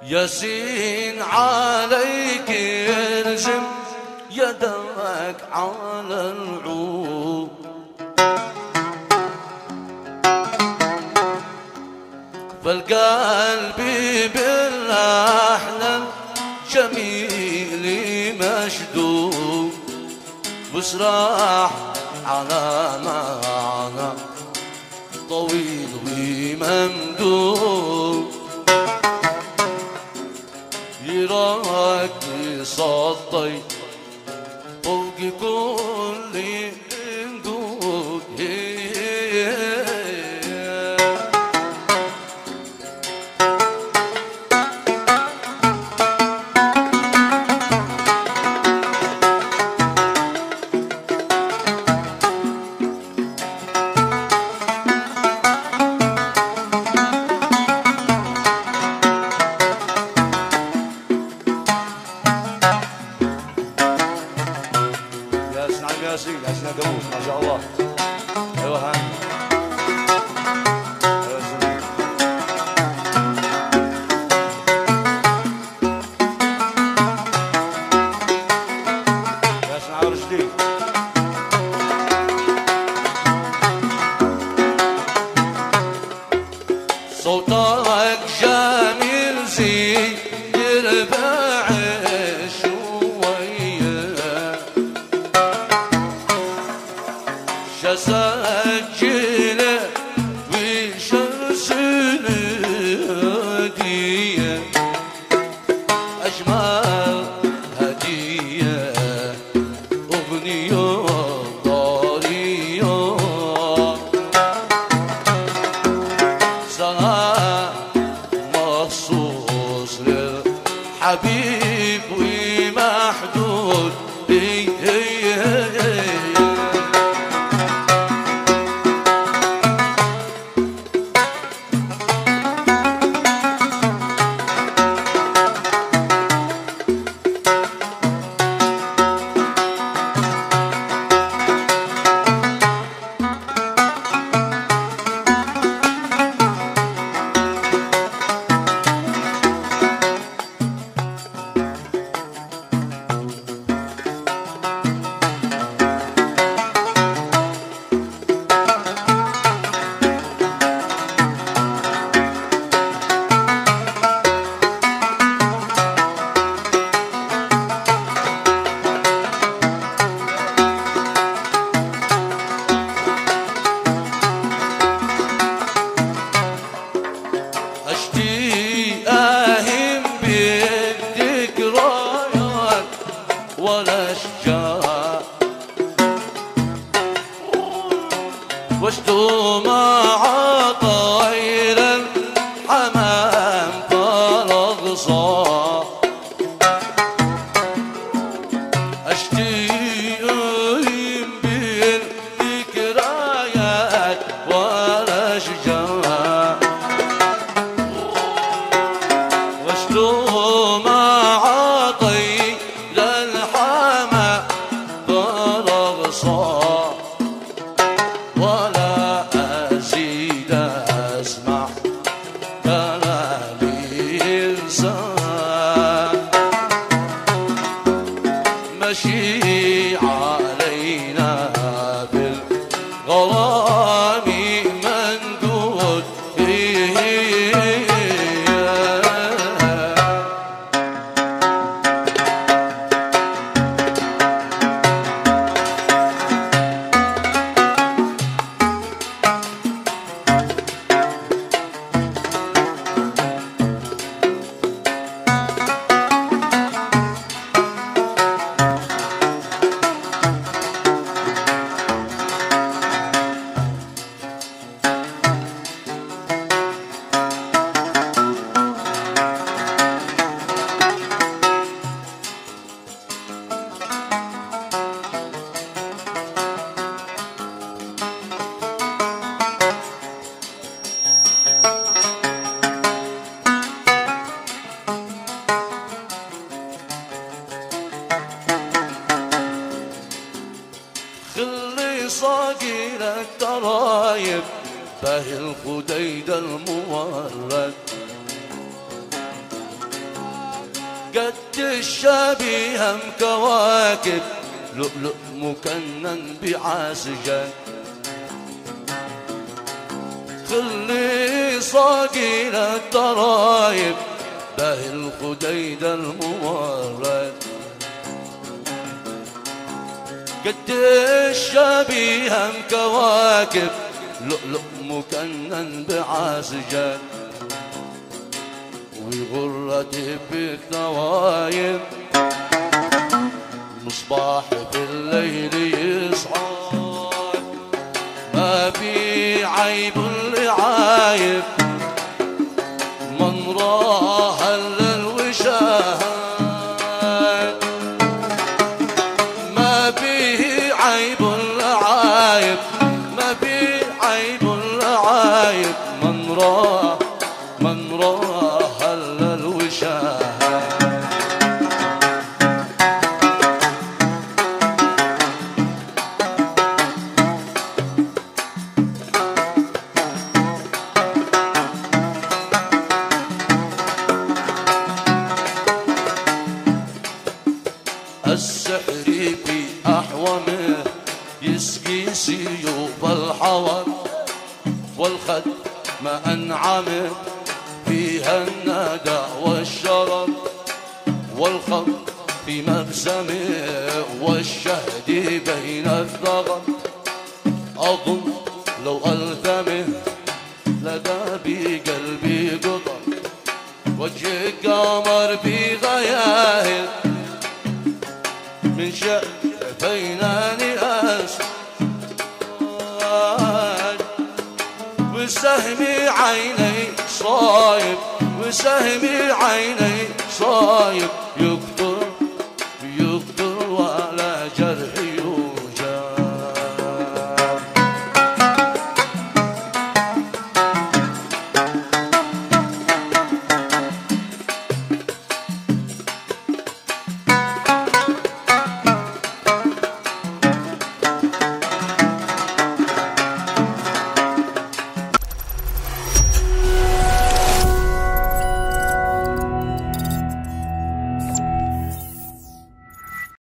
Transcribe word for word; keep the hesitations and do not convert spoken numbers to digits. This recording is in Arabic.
يسين عليك يرسم يدك على العود فالقلب بالأحلام جميل مشدود وسراح على معنى طويل وممدود يراك صدي فوق كل اندود ياسين ياسين قبوس ما شاء الله. ايوه ها ياسين على رشدي. صوتك جميل زين يربع سجله وشمسنا هدية أجمل هدية أغنية طرية سنة مخصوص للحبيب ومحدود ولا شجاع واشتو مع طير الحمام فرغ صار اشتيم بالذكريات ولا شجاع واشتو مع طير ولا أزيد أسمع كلام إنسان مشي علينا بالغرام مندود صقيل الترايب فهي الخديد المورد قد الشبيهة كواكب لؤلؤ مكنن بعسجان خلي صاقي للترايب باهي الخديد المورد قد الشبيهة كواكب لؤلؤ مكنن بعسجان وغرتي بالنوايب مصباح في الليل يصعد ما في عيب اللي عايب من راح للوشاهد ما فيه عيب اللي عايب ما فيه عيب اللي عايب من راح من راح للوشاهد السحر في أحومه يسقي سيوف الحور والخد ما أنعمت فيها الندى والشرر والخط في مبسمه والشهد بين الثغر أظن لو ألثمه لدى بقلبي قطر وجهك قمر في غياهل من شفيناني أسود وسهمي عيني صايب وسهمي عيني صايب يكتب